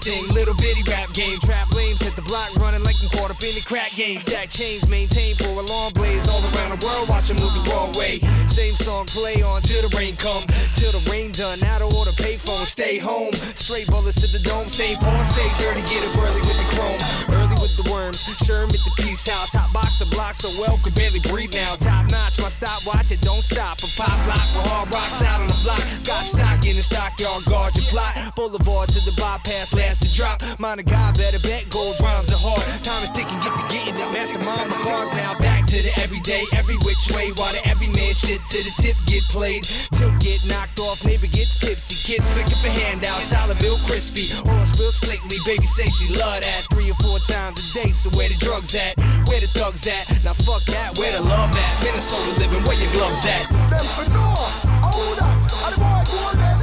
thing, little bitty rap game. Trap lanes hit the block, running like I'm caught up in the crack game. Stack chains, maintain for a long blaze. All around the world, watch 'em move the wrong way. Same song play on till the rain come. Till the rain done, out of order, pay phone, stay home. Straight bullets to the dome, St. Paul, stay dirty, get up early with the chrome. Early with the worms, Sherm at the peace house. Hot box of blocks, so well, could barely breathe now. Top notch, my stopwatch, it don't stop. A pop lock with hard rocks out on the block. Got stock in the stockyard, guard your plot. Boulevard to the bypass, last to drop. Mind a guy, better bet, gold rhymes are hard. Time is ticking, get the getting to mastermind my cars now. Back to the everyday, every which way. While the every man shit to the tip get played. Tip get knocked off, neighbor gets tipsy. Kids flicking for handouts, dollar bill crispy. Horse bill slickly, baby say she love that. 3 or 4 times a day, so where the drugs at? Where the thugs at? Now fuck that, where the love at? Minnesota living, where your gloves at? Them for no, all that, and the boys who are there.